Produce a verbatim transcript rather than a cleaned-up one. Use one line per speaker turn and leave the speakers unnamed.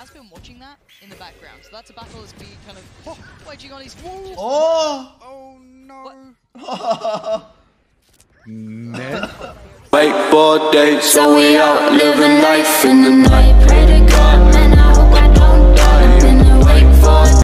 has been watching that in the background. So that's a battle that's been kind of oh, wedging on his wall.
Oh!
Oh no!
Ne?
Wakeboard days, so we out living life in the night.